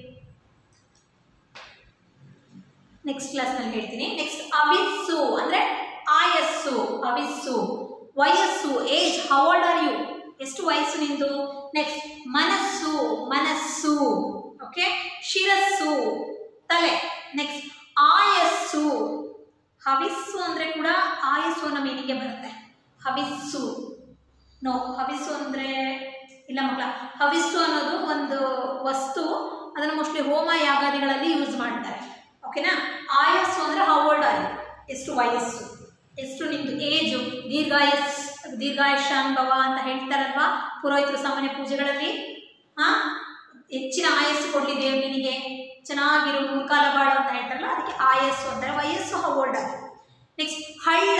ನೆಕ್ಸ್ಟ್ ಕ್ಲಾಸ್ನಲ್ಲಿ ಹೇಳ್ತೀನಿ. ನೆಕ್ಸ್ಟ್ ಅವಿಸ್ಸು ಅಂದರೆ ಆಯಸ್ಸು, ಅವಿಸ್ಸು. ವಯಸ್ಸು, age, how old are you, ಎಷ್ಟು ವಯಸ್ಸು ನಿಂದು. ನೆಕ್ಸ್ಟ್ ಮನಸ್ಸು. ಓಕೆ. ಶಿರಸ್ಸು, ತಲೆ. ನೆಕ್ಸ್ಟ್ ಆಯಸ್ಸು, ಹವಿಸ್ಸು ಅಂದರೆ ಕೂಡ ಆಯಸ್ಸು ಅನ್ನೋ ಮೀನಿಂಗ್ಗೆ ಬರುತ್ತೆ. ಹವಿಸ್ಸು ನೋ, ಹವಿಸ್ಸು ಅಂದರೆ ಇಲ್ಲ ಮಕ್ಕಳ. ಹವಿಸ್ಸು ಅನ್ನೋದು ಒಂದು ವಸ್ತು, ಅದನ್ನು ಮೋಸ್ಟ್ಲಿ ಹೋಮ ಯಾಗಾದಿಗಳಲ್ಲಿ ಯೂಸ್ ಮಾಡ್ತಾರೆ. ಓಕೆನಾ. ಆಯಸ್ಸು ಅಂದರೆ ಹೌ ಓಲ್ಡ್ ಆರ್ ಯು, ಎಷ್ಟು ವಯಸ್ಸು, ಎಷ್ಟು ನಿಮ್ಮದು ಏಜು. ದೀರ್ಘಾಯುಷ್ಯಾನ್ ಭವ ಅಂತ ಹೇಳ್ತಾರಲ್ವಾ ಪುರೋಹಿತರು ಸಾಮಾನ್ಯ ಪೂಜೆಗಳಲ್ಲಿ. ಹೆಚ್ಚಿನ ಆಯಸ್ಸು ಕೊಡಲಿ ದೇವ್ರು ನಿನಗೆ, ಚೆನ್ನಾಗಿರು, ಮೂರ್ಕಾಲ ಬಾಳು ಅಂತ ಹೇಳ್ತಾರಲ್ಲ, ಅದಕ್ಕೆ ಆಯಸ್ಸು ಅಂತಾರೆ. ವಯಸ್ಸು ಹೌ ಓಲ್ಡ್ ಆರ್. ನೆಕ್ಸ್ಟ್ ಹಳ್ಳ.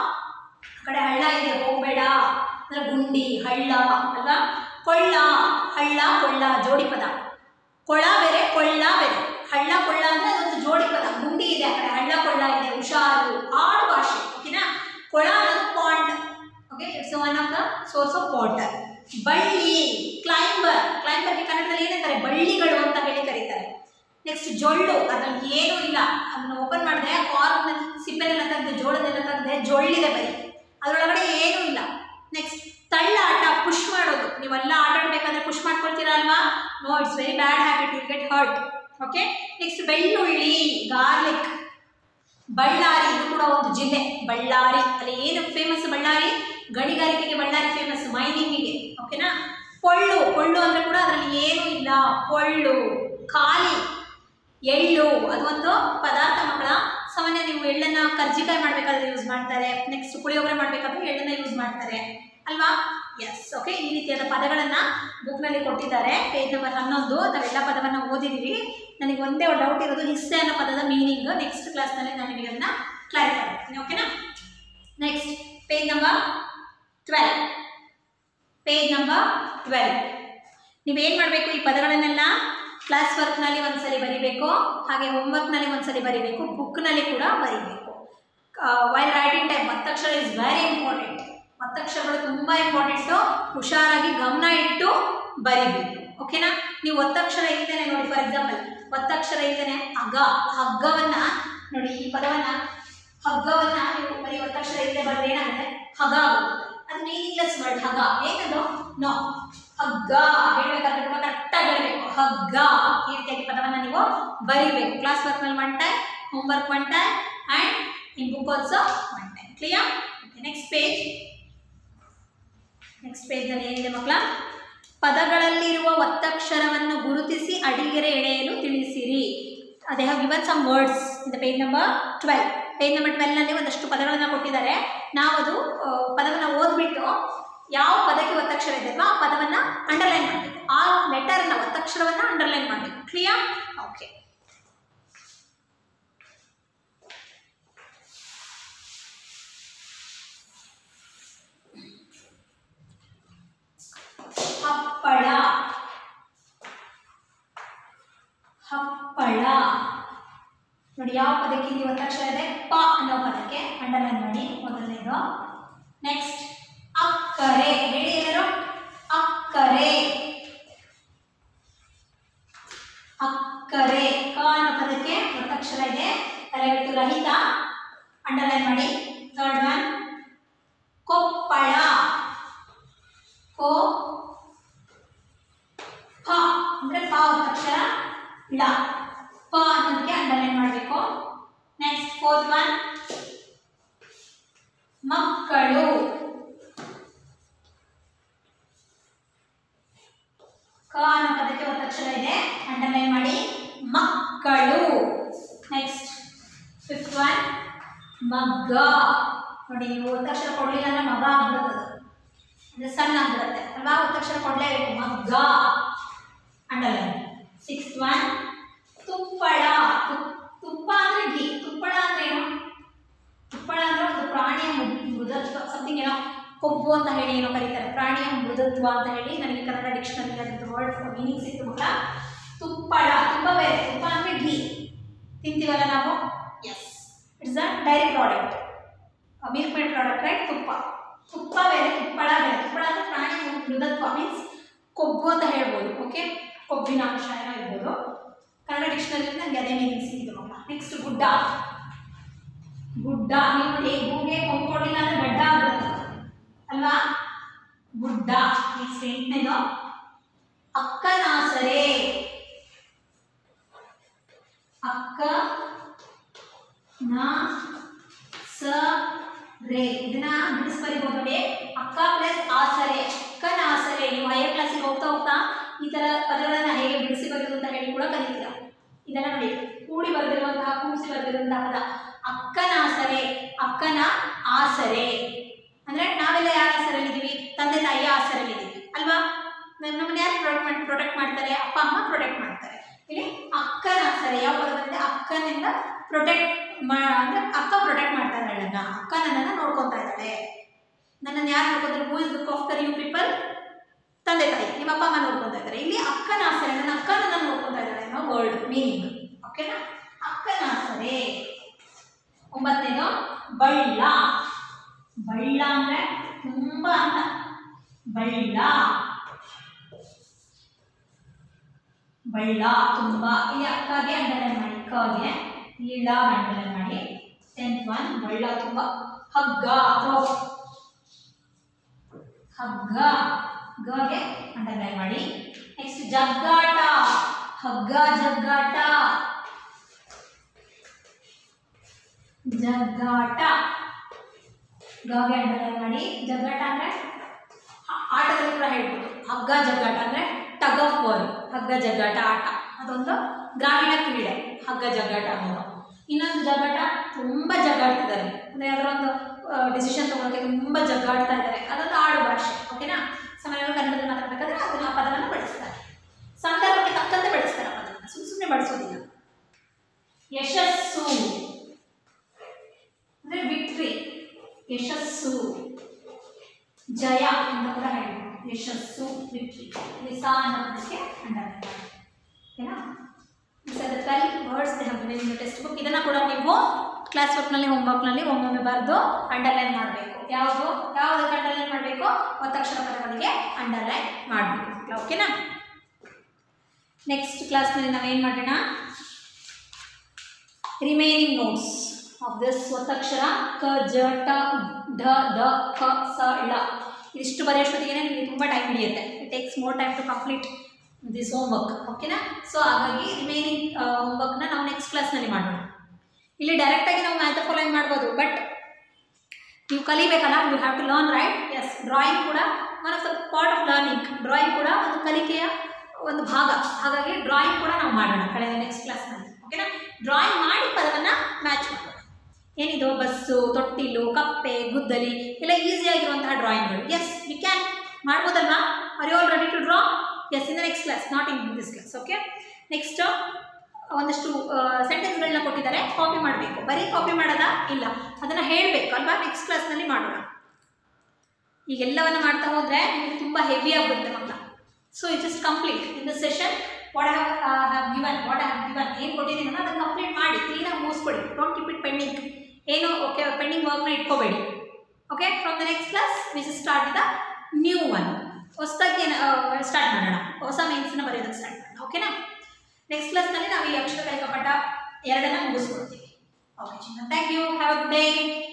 ಆ ಕಡೆ ಹಳ್ಳ ಇದೆ, ಹೋಗಬೇಡ ಅಂದರೆ ಗುಂಡಿ, ಹಳ್ಳ ಅಲ್ವಾ. ಕೊಳ್ಳ, ಹಳ್ಳ ಕೊಳ್ಳ ಜೋಡಿ ಪದ. ಕೊಳ ಬೇರೆ, ಕೊಳ್ಳ ಬೇರೆ. ಹಳ್ಳ ಕೊಳ್ಳ ಅಂದರೆ ಅದೊಂದು ಜೋಡಿ ಪದ. ಗುಂಡಿ ಇದೆ ಆ ಕಡೆ, ಹಳ್ಳ ಕೊಳ್ಳ ಇದೆ, ಹುಷಾರು, ಆಡು ಭಾಷೆ. ಓಕೆನಾ. ಕೊಳ ಅನ್ನೋದು pond. Okay, it's one of the source of water. ಬಳ್ಳಿ, ಕ್ಲೈಂಬರ್. ಕ್ಲೈಂಬರ್ಗೆ ಕನ್ನಡದಲ್ಲಿ ಏನಂತಾರೆ, ಬಳ್ಳಿಗಳು ಅಂತ ಹೇಳಿ ಕರೀತಾರೆ. ನೆಕ್ಸ್ಟ್ ಜೊಳ್ಳು, ಅದ್ರಲ್ಲಿ ಏನೂ ಇಲ್ಲ, ಅದನ್ನು ಓಪನ್ ಮಾಡಿದ್ರೆ ಕಾರ್ನ್ ಸಿಪ್ಪೆನೆಲ್ಲ ತೆಗೆದು ಜೋಳದೆಲ್ಲ ತೆಗೆದ್ರೆ ಜೊಳ್ಳಿದೆ ಬರೀ, ಅದರೊಳಗಡೆ ಏನೂ ಇಲ್ಲ. ನೆಕ್ಸ್ಟ್ ತಳ್ಳಾಟ, ಪುಷ್ ಮಾಡೋದು. ನೀವೆಲ್ಲ ಆಟ ಆಡಬೇಕಾದ್ರೆ ಪುಷ್ ಮಾಡ್ಕೊಳ್ತೀರಾ ಅಲ್ವಾ. No, it's very bad habit, will get hurt. Okay. Next ಬೆಳ್ಳುಳ್ಳಿ, ಗಾರ್ಲಿಕ್. ಬಳ್ಳಾರಿ, ಇದು ಕೂಡ ಒಂದು ಜಿಲ್ಲೆ, ಬಳ್ಳಾರಿ. ಅಲ್ಲಿ ಏನು ಫೇಮಸ್ ಬಳ್ಳಾರಿ, ಗಣಿಗಾರಿಕೆಗೆ ಬಳ್ಳಾರಿ ಫೇಮಸ್, ಮೈನಿಂಗಿಗೆ. ಓಕೆನಾ. ಪೊಳ್ಳು, ಪೊಳ್ಳು ಅಂದರೆ ಕೂಡ ಅದರಲ್ಲಿ ಏನೂ ಇಲ್ಲ, ಪೊಳ್ಳು. ಖಾಲಿ, ಎಳ್ಳು, ಅದೊಂದು ಪದಾರ್ಥ ಮಕ್ಕಳ. ಸಾಮಾನ್ಯ ನೀವು ಎಳ್ಳನ್ನು ಕರ್ಜಿಕಾಯಿ ಮಾಡಬೇಕಾದ್ರೆ ಯೂಸ್ ಮಾಡ್ತಾರೆ. ನೆಕ್ಸ್ಟ್ ಪುಳಿಯೋಗರೆ ಮಾಡಬೇಕಾದ್ರೆ ಎಳ್ಳನ್ನು ಯೂಸ್ ಮಾಡ್ತಾರೆ ಅಲ್ವಾ. ಎಸ್. ಓಕೆ, ಈ ರೀತಿಯಾದ ಪದಗಳನ್ನು ಬುಕ್ನಲ್ಲಿ ಕೊಟ್ಟಿದ್ದಾರೆ. Page number 11. ನಾವೆಲ್ಲ ಪದವನ್ನು ಓದಿದ್ದೀವಿ. ನನಗೆ ಒಂದೇ ಡೌಟ್ ಇರೋದು ಹಿಸ್ಸೆ ಅನ್ನೋ ಪದದ ಮೀನಿಂಗ್. ನೆಕ್ಸ್ಟ್ ಕ್ಲಾಸ್ನಲ್ಲಿ ನಾನು ನಿಮಗೆ ಅದನ್ನು ಕ್ಲಾರಿಫೈ ಮಾಡ್ತೀನಿ. ಓಕೆನಾ. Next page number 12. Page number 12. ನೀವೇನು ಮಾಡಬೇಕು, ಈ ಪದಗಳನ್ನೆಲ್ಲ ಕ್ಲಾಸ್ ವರ್ಕ್ನಲ್ಲಿ ಒಂದ್ಸಲಿ ಬರೀಬೇಕು, ಹಾಗೆ ಹೋಮ್ವರ್ಕ್ನಲ್ಲಿ ಒಂದ್ಸಲಿ ಬರೀಬೇಕು, ಬುಕ್ನಲ್ಲಿ ಕೂಡ ಬರೀಬೇಕು. ವೈಲ್ ರೈಟಿಂಗ್ ಟೈಮ್ ಒತ್ತಕ್ಷರ ಇಸ್ ವೆರಿ ಇಂಪಾರ್ಟೆಂಟ್. ಒತ್ತಕ್ಷರಗಳು ತುಂಬ ಇಂಪಾರ್ಟೆಂಟು. ಹುಷಾರಾಗಿ ಗಮನ ಇಟ್ಟು ಬರೀಬೇಕು. ಓಕೆನಾ. ನೀವು ಒತ್ತಕ್ಷರ ಇಲ್ದೇನೆ ನೋಡಿ, ಫಾರ್ ಎಕ್ಸಾಂಪಲ್ ಒತ್ತಕ್ಷರ ಇಲ್ದೇನೆ ಹಗ್ಗ, ಹಗ್ಗವನ್ನು ನೋಡಿ, ಈ ಪದವನ್ನು ಹಗ್ಗವನ್ನು ನೀವು ಬರೀ ಒತ್ತಕ್ಷರ ಇಲ್ಲದೆ ಬರೆದ್ರೆ ಏನಾಗುತ್ತೆ, ಹಗ ಆಗುತ್ತೆ. ಅದು ಮೀನಿಂಗ್ಲೆಸ್ ವರ್ಡ್ ಹಗ. ಏನದು, ನೋ, ಹಗ್ಗ ಹೇಳ್ಬೇಕಾದ್ರೆ ತುಂಬ ಕರೆಕ್ಟಾಗಿ ಹೇಳಬೇಕು, ಹಗ್ಗ. ಈ ರೀತಿಯಾಗಿ ಪದವನ್ನು ನೀವು ಬರೀಬೇಕು. ಕ್ಲಾಸ್ ವರ್ಕ್ನಲ್ಲಿ 1 time, homework 1 time, and in book also 1 time. Clear. Okay. Next page. Next ಪೇಜ್ನಲ್ಲಿ ಏನಿದೆ ಮಕ್ಕಳ, ಪದಗಳಲ್ಲಿರುವ ಒತ್ತಕ್ಷರವನ್ನು ಗುರುತಿಸಿ ಅಡಿಗೆರೆ ಎಳೆಯಲು ತಿಳಿಸಿರಿ. They have given some words in the page number 12. Page number 12ನಲ್ಲಿ ಒಂದಷ್ಟು ಪದಗಳನ್ನು ಕೊಟ್ಟಿದ್ದಾರೆ. ನಾವು ಅದು ಪದವನ್ನು ಓದ್ಬಿಟ್ಟು ಯಾವ ಪದಕ್ಕೆ ಒತ್ತಕ್ಷರ ಇದೆ ಅಲ್ವಾ ಆ ಪದವನ್ನು ಅಂಡರ್ಲೈನ್ ಮಾಡಬೇಕು. ಆ ಲೆಟರನ್ನು, ಒತ್ತಕ್ಷರವನ್ನು ಅಂಡರ್ಲೈನ್ ಮಾಡಬೇಕು. ಕ್ಲಿಯರ್. ಓಕೆ. ಹಪ್ಪಳ, ಹಪ್ಪಳ ನೋಡಿ, ಯಾವ ಪದಕ್ಕೆ ಇಲ್ಲಿ ಒತ್ತಕ್ಷರ ಇದೆ, ಪ ಅನ್ನೋ ಪದಕ್ಕೆ ಅಂಡರ್ಲೈನ್ ಮಾಡಿ, ಮೊದಲನೇದು. ನೆಕ್ಸ್ಟ್ ಅಕ್ಕರೆ, ಹೇಳಿ ಎಲ್ಲರೂ, ಅಕ್ಕರೆ. ಅಕ್ಕರೆ, ಕ ಅನ್ನೋ ಪದಕ್ಕೆ ಒತ್ತಕ್ಷರ ಇದೆ, ತಲೆಗಟ್ಟು ರಹಿತ, ಅಂಡರ್ಲೈನ್ ಮಾಡಿ. ಥರ್ಡ್ ಒನ್ ಕೊಪ್ಪಳ, ಕೋ ಪ ಅಂದರೆ ಪ ಒತ್ತಕ್ಷರ, ಳ, ಪ ಅನ್ನೋದಕ್ಕೆ ಅಂಡರ್ಲೈನ್ ಮಾಡಬೇಕು. ನೆಕ್ಸ್ಟ್ ಫೋರ್ತ್ ಒನ್ ಮಕ್ಕಳು, ಕ ಅನ್ನೋ ಪದಕ್ಕೆ ಒತ್ತಕ್ಷರ ಇದೆ, ಅಂಡರ್ಲೈನ್ ಮಾಡಿ, ಮಕ್ಕಳು. ನೆಕ್ಸ್ಟ್ ಫಿಫ್ತ್ ಒನ್ ಮಗ್ಗ. ನೋಡಿ, ನೀವು ಒತ್ತಕ್ಷರ ಕೊಡಲಿಲ್ಲ ಅಂದರೆ ಮಗ ಆಗ್ಬಿಡುತ್ತದೆ, ಅಂದರೆ ಸಣ್ಣ ಆಗ್ಬಿಡುತ್ತೆ ಅಲ್ವಾ. ಒತ್ತಕ್ಷರ ಕೊಡಲೇಬೇಕು, ಮಗ್ಗ, ಅಂಡರ್ಲೈನ್. ಸಿಕ್ಸ್ತ್ ಒನ್ ತುಪ್ಪಳ. ತುಪ್ಪ ಅಂದರೆ ಘೀ. ತುಪ್ಪಳ ಅಂದ್ರೆ ಏನು, ತುಪ್ಪಳ ಅಂದರೆ ಒಂದು ಪ್ರಾಣಿಯ ಮೃದುತ್ವ, ಸಮಥಿಂಗ್ ಏನೋ ಕೊಬ್ಬು ಅಂತ ಹೇಳಿ ಏನೋ ಕರೀತಾರೆ, ಪ್ರಾಣಿಯ ಮೃದುತ್ವ ಅಂತ ಹೇಳಿ. ನನಗೆ ಕನ್ನಡ ಡಿಕ್ಷನರಿ ಅದಕ್ಕೆ ವರ್ಡ್ ಮೀನಿಂಗ್ ಸಿಕ್ತು ಮಕ್ಕಳ. ತುಪ್ಪಳ, ತುಪ್ಪ ಬೇರೆ, ತುಪ್ಪ ಅಂದರೆ ಘೀ ತಿಂತೀವಲ್ಲ ನಾವು. Yes, it's a dairy product, milk made product, right. ತುಪ್ಪ, ತುಪ್ಪ ಬೇರೆ, ತುಪ್ಪಳ ಬೇರೆ. ತುಪ್ಪಳ ಅಂದರೆ ಪ್ರಾಣಿಯ ಮೃದುತ್ವ, ಮೀನ್ಸ್ ಕೊಬ್ಬು ಅಂತ ಹೇಳ್ಬೋದು. ಓಕೆ, ಕೊಬ್ಬಿನ ಅಂಶ ಏನೋ ಇರ್ಬೋದು. ಕನ್ನಡ ಡಿಕ್ಷನರಿ ನನಗೆ ಅದೇ ಮೀನಿಂಗ್ ಸಿಕ್ಕಿತು ಮಕ್ಕಳ. ನೆಕ್ಸ್ಟ್ ಗುಡ್ಡ. ಗುಡ್ಡ, ನೀವು ಹೂಗೆ ಕೊಂಬು ಕೊಡಲಿಲ್ಲ ಅಂದರೆ ಗಡ್ಡ ಆಗ್ಬಿಡುತ್ತೆ ಅಲ್ವಾ, ಗುಡ್ಡ. ನೆಕ್ಸ್ಟ್ ಎಂಟನೇದು ಅಕ್ಕನಾಸರೆ. ಅಕ್ಕ ನಾ ರೇ. ಇದನ್ನ ಬಿಡಿಸಿ ಬರಿಬಹುದು ನೋಡಿ. ಅಕ್ಕ ಪ್ಲಸ್ ಆಸರೆ, ಅಕ್ಕನ ಆಸರೆ. ನೀವು ಹೈಯರ್ ಕ್ಲಾಸಿಗೆ ಹೋಗ್ತಾ ಹೋಗ್ತಾ ಈ ತರ ಪದಗಳನ್ನ ಹೇಗೆ ಬಿಡಿಸಿ ಬರೆಯುವುದು ಅಂತ ಹೇಳಿ ಕೂಡ ಕಲಿತೀರಾ. ಇದನ್ನ ನೋಡಿ, ಕೂಡಿ ಬರೆದಿರುವಂತಹ, ಕೂಡಿಸಿ ಬರೆದಿರುವಂತಹ ಪದ ಅಕ್ಕನ ಆಸರೆ. ಅಕ್ಕನ ಆಸರೆ ಅಂದ್ರೆ ನಾವೆಲ್ಲ ಯಾರ ಆಸರೆಲ್ಲಿದ್ದೀವಿ? ತಂದೆ ತಾಯಿಯ ಆಸರೆಲ್ಲಿದ್ದೀವಿ ಅಲ್ವಾ? ನಮ್ಮನ್ನ ಯಾರು ಪ್ರೊಟೆಕ್ಟ್ ಮಾಡ್ತಾರೆ? ಅಪ್ಪ ಅಮ್ಮ ಪ್ರೊಟೆಕ್ಟ್ ಮಾಡ್ತಾರೆ. ಇಲ್ಲಿ ಅಕ್ಕನ ಆಸರೆ ಯಾವ ಪದ ಬಂದಿದೆ? ಅಕ್ಕನಿಂದ ಪ್ರೊಟೆಕ್ಟ್ ಅಂದ್ರೆ ಅಕ್ಕ ಪ್ರೊಟೆಕ್ಟ್ ಮಾಡ್ತಾ ಇದ್ದಾಳೆ ನನ್ನ, ಅಕ್ಕ ನನ್ನನ್ನು ನೋಡ್ಕೊತಾ ಇದ್ದಾಳೆ. ನನ್ನನ್ನು ಯಾರು ನೋಡ್ಕೊತಾರೆ? Who is look after you people? ತಂದೆ ತಾಯಿ, ನಿಮ್ಮ ಅಪ್ಪ ಅಮ್ಮ ನೋಡ್ಕೊತಾ ಇದ್ದಾರೆ. ಇಲ್ಲಿ ಅಕ್ಕನ ಆಸರೆ, ನನ್ನ ಅಕ್ಕ ನನ್ನ ನೋಡ್ಕೊತಾ ಇದ್ದಾಳೆ ಅನ್ನೋ ವರ್ಡ್ ಮೀನಿಂಗ್. ಓಕೆನಾ? ಅಕ್ಕನ ಆಸರೆ. 9ನೇದು ಬಳ್ಳ. ಬಳ್ಳ ಅಂದ್ರೆ ತುಂಬಾ ಅಂತ. ಬಳ್ಳ, ಬಳ್ಳ ತುಂಬಾ. ಇಲ್ಲಿ ಅಕ್ಕಗೆ ಅಂಡರ್ಲೈನ್ ಮಾಡಿ, ಕಗೆ ಇಳ ಅಂಡರ್ಲೈನ್ ಮಾಡಿ. 10th one ಬಳ್ಳ ತುಂಬಾ. ಹಗ್ಗ, ಹಗ್ಗ, ಗೆ ಅಂಡರ್ಲೈನ್ ಮಾಡಿ. ನೆಕ್ಸ್ಟ್ ಜಗ್ಗಾಟ. ಹಗ್ಗ ಜಗ್ಗಾಟ, ಜಗ್ಗಾಟ, ಗೆ ಅಂಡರ್ಲೈನ್ ಮಾಡಿ. ಜಗ್ಗಾಟ ಅಂದ್ರೆ ಆಟದಲ್ಲಿ ಕೂಡ ಹೇಳ್ಬೋದು. ಹಗ್ಗ ಜಗ್ಗಾಟ ಅಂದ್ರೆ ಟಗ್ ಆಫ್ ವಾರ್. ಹಗ್ಗ ಜಗ್ಗಾಟ ಆಟ ಅದೊಂದು ಗ್ರಾಮೀಣ ಕ್ರೀಡೆ, ಹಗ್ಗ ಜಗ್ಗಾಟ ಅನ್ನೋದು. ಇನ್ನೊಂದು ಜಗ್ಗಾಟ, ತುಂಬಾ ಜಗ್ಗಾಡ್ತಿದ್ದಾರೆ ಅಂದ್ರೆ ಅದರ ಒಂದು ಡಿಸಿಷನ್ ತಗೊಳ್ಳೋಕೆ ತುಂಬಾ ಜಗ್ಗಾಡ್ತಾ ಇದ್ದಾರೆ, ಅದೊಂದು ಆಡು ಭಾಷೆ. ಓಕೆನಾ? ಸಾಮಾನ್ಯವಾಗಿ ಕನ್ನಡದಲ್ಲಿ ಮಾತಾಡಬೇಕಾದ್ರೆ ಅದನ್ನ ಆ ಪದವನ್ನು ಬಳಸ್ತಾರೆ, ಸಂದರ್ಭಕ್ಕೆ ತಕ್ಕಂತೆ ಬಳಸ್ತಾರೆ ಆ ಪದವನ್ನು, ಸುಮ್ಮನೆ ಬಳಸೋದಿಲ್ಲ. ಯಶಸ್ಸು ಅಂದ್ರೆ ವಿಕ್ಟ್ರಿ, ಯಶಸ್ಸು. ಜಯ ಅಂತ ಕೂಡ ಹೇಳ್ಬೋದು. ಯಶಸ್ಸು, ವಿಕ್ಟ್ರಿ. ಅನ್ನೋದಕ್ಕೆ ಅಂಡರ್ಲೈನ್ ಮಾಡಿ. ಓಕೆನಾ? These are the 12 words they have given in the text book. ಇದನ್ನ ಕೂಡ ನೀವು ಕ್ಲಾಸ್ ವರ್ಕ್ನಲ್ಲಿ, ಹೋಮ್ವರ್ಕ್ನಲ್ಲಿ ಒಮ್ಮೊಮ್ಮೆ ಬರೆದು ಅಂಡರ್ಲೈನ್ ಮಾಡಬೇಕು. ಯಾವುದಕ್ಕೆ ಅಂಡರ್ಲೈನ್ ಮಾಡಬೇಕು? ಒತ್ತಕ್ಷರ ಪದಗಳಿಗೆ ಅಂಡರ್ಲೈನ್ ಮಾಡಬೇಕು. ಓಕೆನಾ? ನೆಕ್ಸ್ಟ್ ಕ್ಲಾಸ್ನಲ್ಲಿ ನಾವೇನು ಮಾಡೋಣ? ರಿಮೈನಿಂಗ್ ನೋಟ್ಸ್ ಆಫ್ ದಿಸ್ ಒತ್ತಕ್ಷರ ಕ, ಜ, ಟ, ಢ, ದ, ಕ, ಸ, ಳ. ಇದಿಷ್ಟು ಬರೆಯೋಷ್ಟೊತ್ತಿಗೆ ನಿಮಗೆ ತುಂಬ ಟೈಮ್ ಹಿಡಿಯುತ್ತೆ. It takes more time to complete this homework. ಓಕೆನಾ? ಸೊ ಹಾಗಾಗಿ ರಿಮೈನಿಂಗ್ ಹೋಮ್ವರ್ಕ್ನ ನಾವು ನೆಕ್ಸ್ಟ್ ಕ್ಲಾಸ್ನಲ್ಲಿ ಮಾಡೋಣ. ಇಲ್ಲಿ ಡೈರೆಕ್ಟಾಗಿ ನಾವು ಮ್ಯಾಥ್ ಫಾಲೋಯಿಂಗ್ ಮಾಡ್ಬೋದು, ಬಟ್ ನೀವು ಕಲಿಬೇಕಲ್ಲ, you have to learn, right? Yes, drawing ಕೂಡ one of the part of learning. Drawing ಕೂಡ ಒಂದು ಕಲಿಕೆಯ ಒಂದು ಭಾಗ. ಹಾಗಾಗಿ ಡ್ರಾಯಿಂಗ್ ಕೂಡ ನಾವು ಮಾಡೋಣ ಕಳೆದ ನೆಕ್ಸ್ಟ್ ಕ್ಲಾಸ್ನಲ್ಲಿ. ಓಕೆನಾ? ಡ್ರಾಯಿಂಗ್ ಮಾಡಿ ಪದವನ್ನು ಮ್ಯಾಚ್ ಮಾಡೋಣ. ಏನಿದು? ಬಸ್ಸು, ತೊಟ್ಟಿಲು, ಕಪ್ಪೆ, ಗುದ್ದಲಿ ಎಲ್ಲ ಈಸಿಯಾಗಿರುವಂತಹ ಡ್ರಾಯಿಂಗ್ಗಳು. ಎಸ್, ವಿ ಕ್ಯಾನ್ ಮಾಡ್ಬೋದಲ್ವಾ? Are you all ready to draw? Yes, in the next class, not in this class. Okay, next ಒಂದಷ್ಟು ಸೆಂಟೆನ್ಸ್ಗಳನ್ನ ಕೊಟ್ಟಿದ್ದಾರೆ, ಕಾಪಿ ಮಾಡಬೇಕು. ಬರೀ ಕಾಪಿ ಮಾಡೋದಾ? ಇಲ್ಲ, ಅದನ್ನು ಹೇಳಬೇಕು ಅಲ್ವಾ? ನೆಕ್ಸ್ಟ್ ಕ್ಲಾಸ್ನಲ್ಲಿ ಮಾಡೋಣ. ಈಗೆಲ್ಲವನ್ನು ಮಾಡ್ತಾ ಹೋದರೆ ನಿಮಗೆ ತುಂಬ ಹೆವಿ ಆಗುತ್ತೆ ಮಕ್ಕಳ. So you just complete in the session what I have given, ಏನು ಕೊಟ್ಟಿದ್ದೀನೋ ಅದನ್ನು ಕಂಪ್ಲೀಟ್ ಮಾಡಿ ಕ್ಲೀನಾಗಿ ಮುಗಿಸ್ಕೊಡಿ. Don't keep it pending. ಏನು ಓಕೆ ಪೆಂಡಿಂಗ್ ವರ್ಕ್ನ ಇಟ್ಕೋಬೇಡಿ. Okay, from the next class we will start the new one. ಹೊಸದಾಗಿ ಸ್ಟಾರ್ಟ್ ಮಾಡೋಣ, ಹೊಸ ಮೇನ್ಸ್ನ ಬರೆಯೋದಕ್ಕೆ ಸ್ಟಾರ್ಟ್ ಮಾಡೋಣ. ಓಕೆನಾ? ನೆಕ್ಸ್ಟ್ ಕ್ಲಾಸ್ನಲ್ಲಿ ನಾವು ಈ ಅಕ್ಷರ ಕಲಿಕಾ ಪಾಠ 2 ಮುಗಿಸ್ಕೊಡ್ತೀವಿ. ಓಕೆ ಚಿನ್ನ, thank you, have a good day.